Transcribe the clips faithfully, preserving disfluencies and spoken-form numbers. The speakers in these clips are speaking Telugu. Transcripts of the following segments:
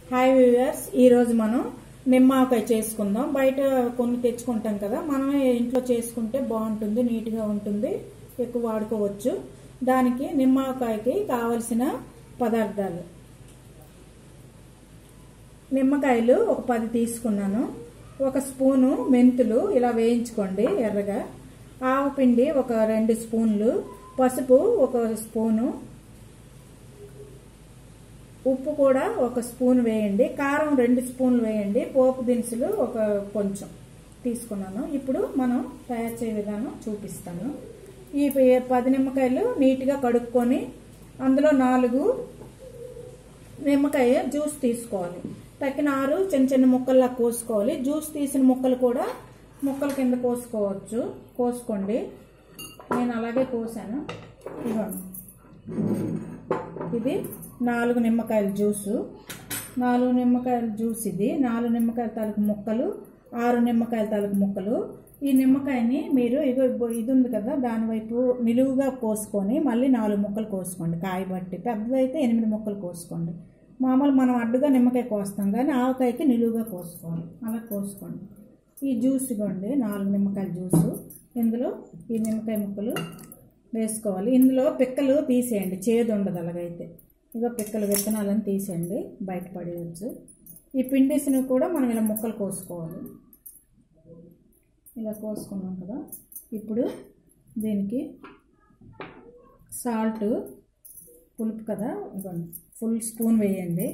హాయ్ వ్యూవర్స్, ఈరోజు మనం నిమ్మకాయ చేసుకుందాం. బయట కొన్ని తెచ్చుకుంటాం కదా, మనమే ఇంట్లో చేసుకుంటే బాగుంటుంది, నీట్గా ఉంటుంది, ఎక్కువ వాడుకోవచ్చు. దానికి నిమ్మకాయకి కావలసిన పదార్థాలు: నిమ్మకాయలు ఒక పది తీసుకున్నాను, ఒక స్పూను మెంతులు ఇలా వేయించుకోండి ఎర్రగా, ఆవపిండి ఒక రెండు స్పూన్లు, పసుపు ఒక స్పూను, ఉప్పు కూడా ఒక స్పూన్ వేయండి, కారం రెండు స్పూన్లు వేయండి, పోపు దినుసులు ఒక కొంచెం తీసుకున్నాను. ఇప్పుడు మనం తయారు చేయ విధానం చూపిస్తాను. ఈ పది నిమ్మకాయలు నీట్గా కడుక్కొని అందులో నాలుగు నిమ్మకాయ జ్యూస్ తీసుకోవాలి. తక్కిన ఆరు చిన్న చిన్న ముక్కల్లా కోసుకోవాలి. జ్యూస్ తీసిన ముక్కలు కూడా ముక్కల కింద కోసుకోవచ్చు, కోసుకోండి. నేను అలాగే కోసాను. ఇవ్వండి, ఇది నాలుగు నిమ్మకాయల జ్యూసు, నాలుగు నిమ్మకాయల జ్యూస్ ఇది. నాలుగు నిమ్మకాయల తాలూకు ముక్కలు, ఆరు నిమ్మకాయల తాలూకు ముక్కలు. ఈ నిమ్మకాయని మీరు ఇగో ఇది ఉంది కదా, దానివైపు నిలువుగా కోసుకొని మళ్ళీ నాలుగు ముక్కలు కోసుకోండి. కాయ బట్టి పెద్దదైతే ఎనిమిది ముక్కలు కోసుకోండి. మామూలు మనం అడ్డుగా నిమ్మకాయ కోస్తాం కానీ ఆవకాయకి నిలువుగా కోసుకోండి, అలా కోసుకోండి. ఈ జ్యూస్ ఇవ్వండి, నాలుగు నిమ్మకాయల జ్యూసు. ఇందులో ఈ నిమ్మకాయ ముక్కలు వేసుకోవాలి. ఇందులో పిక్కలు తీసేయండి, చేదు ఉండదు. అలాగైతే ఇక పిక్కలు విత్తనాలను తీసేయండి, బయటపడేయచ్చు. ఈ పిండిసిని కూడా మనం ఇలా ముక్కలు కోసుకోవాలి. ఇలా కోసుకున్నాం కదా, ఇప్పుడు దీనికి సాల్ట్, పులుపు కదా, ఇవ్వండి ఫుల్ స్పూన్ వేయండి.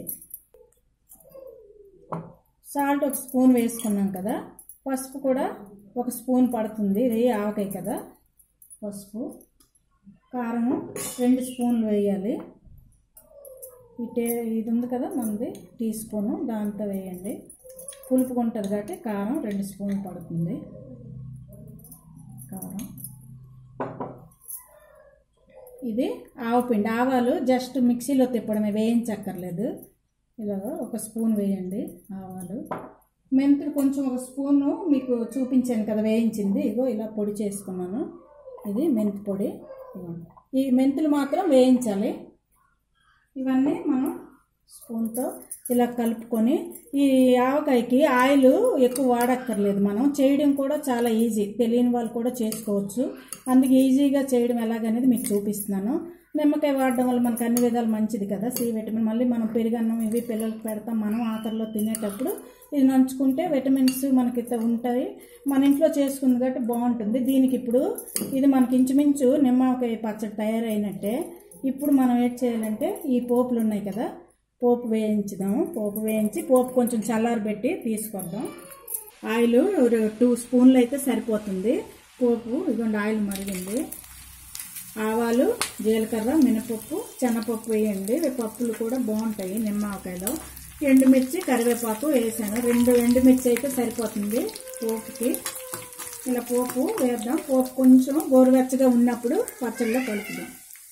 సాల్ట్ ఒక స్పూన్ వేసుకున్నాం కదా, పసుపు కూడా ఒక స్పూన్ పడుతుంది, ఇది ఆవకాయ కదా. పసుపు, కారం రెండు స్పూన్లు వేయాలి. ఇటే ఇది ఉంది కదా మనది టీ స్పూను, దాంతో వేయండి. పులుపుగా ఉంటుంది కాబట్టి కారం రెండు స్పూన్లు పడుతుంది. కారం, ఇది ఆవపిండి. ఆవాలు జస్ట్ మిక్సీలో తిప్పడమే, వేయించక్కర్లేదు. ఇలాగ ఒక స్పూన్ వేయండి ఆవాలు. మెంతులు కొంచెం ఒక స్పూను మీకు చూపించాను కదా వేయించింది, ఇగో ఇలా పొడి చేసుకున్నాను. ఇది మెంతి పొడి. ఈ మెంతులు మాత్రం వేయించాలి. ఇవన్నీ మనం స్పూన్తో ఇలా కలుపుకొని, ఈ ఆవకాయకి ఆయిల్ ఎక్కువ వాడక్కర్లేదు, మనం చేయడం కూడా చాలా ఈజీ, తెలియని వాళ్ళు కూడా చేసుకోవచ్చు. అందుకే ఈజీగా చేయడం ఎలాగనేది మీకు చూపిస్తున్నాను. నిమ్మకాయ వాడడం వల్ల మనకు అన్ని విధాలు మంచిది కదా, సి విటమిన్. మళ్ళీ మనం పెరుగన్నం ఇవి పిల్లలకి పెడతాం, మనం ఆఖరిలో తినేటప్పుడు ఇది నంచుకుంటే విటమిన్స్ మనకి ఉంటాయి. మన ఇంట్లో చేసుకుంది కాబట్టి బాగుంటుంది. దీనికి ఇప్పుడు ఇది మనకి ఇంచుమించు నిమ్మకాయ పచ్చడి తయారైనట్టే. ఇప్పుడు మనం ఏం చేయాలంటే, ఈ పోపులు ఉన్నాయి కదా, పోపు వేయించుదాం. పోపు వేయించి పోపు కొంచెం చల్లారబెట్టి తీసుకొద్దాం. ఆయిల్ టూ స్పూన్లు అయితే సరిపోతుంది. పోపు ఇదిగోండి, ఆయిల్ మరిగింది. ఆవాలు, జీలకర్ర, మినపప్పు, శనగపప్పు వేయండి. పప్పులు కూడా బాగుంటాయి నిమ్మకాయలో. ఎండుమిర్చి, కరివేపాకు వేసాను. రెండు ఎండుమిర్చి అయితే సరిపోతుంది పోపుకి. ఇలా పోపు వేద్దాం. పోపు కొంచెం గోరువెచ్చగా ఉన్నప్పుడు పచ్చళ్ళలో కలుపుదాం.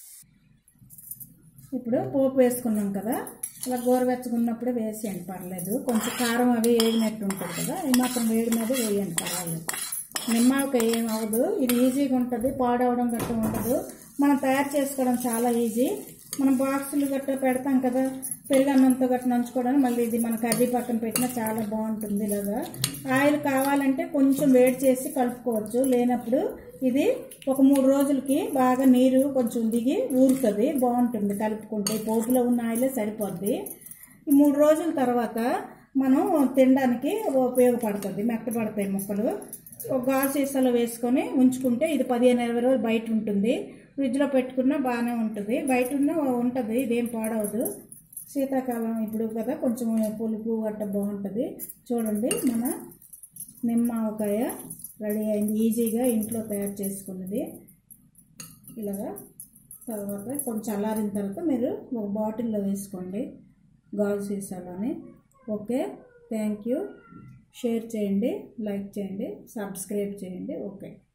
ఇప్పుడు పోపు వేసుకున్నాం కదా, ఇలా గోరువెచ్చగా ఉన్నప్పుడే వేసేయండి, పర్లేదు. కొంచెం కారం అవి వేగినట్టు ఉంటుంది కదా, ఈ మాత్రం వేడి మీద వేయండి, పర్వాలేదు. నిమ్మకాయ ఏం అవ్వదు, ఇది ఈజీగా ఉంటుంది, పాడవడం గట్రా ఉండదు. మనం తయారు చేసుకోవడం చాలా ఈజీ. మనం బాక్సులు గట్రా పెడతాం కదా, పెరుగన్నంతో గట్రా నంచుకోవడానికి, మళ్ళీ ఇది మన కర్రీ పక్కన పెట్టినా చాలా బాగుంటుంది. ఇలాగా ఆయిల్ కావాలంటే కొంచెం వేడి చేసి కలుపుకోవచ్చు, లేనప్పుడు ఇది ఒక మూడు రోజులకి బాగా నీరు కొంచెం దిగి ఊరుతుంది, బాగుంటుంది కలుపుకుంటే. పోపులో ఉన్న ఆయిలే సరిపోద్ది. ఈ మూడు రోజుల తర్వాత మనం తినడానికి ఉపయోగపడుతుంది, మెత్తపడతాయి ముక్కలు. ఒక గాజు సీసాలో వేసుకొని ఉంచుకుంటే ఇది పదిహేను ఇరవై రోజులు బయట ఉంటుంది. ఫ్రిడ్జ్లో పెట్టుకున్నా బాగానే ఉంటుంది, బయట ఉన్న ఉంటుంది, ఇదేం పాడవదు. శీతాకాలం ఇప్పుడు కదా, కొంచెం పులుపు గట్ట బాగుంటుంది. చూడండి, మన నిమ్మకాయ రెడీ అయింది, ఈజీగా ఇంట్లో తయారు చేసుకున్నది. ఇలాగా తర్వాత కొంచెం చల్లారిన తర్వాత మీరు ఒక బాటిల్లో వేసుకోండి, గాజు సీసాలోని. Okay, thank you. షేర్ చేయండి, లైక్ చేయండి, సబ్స్క్రైబ్ చేయండి. ఓకే.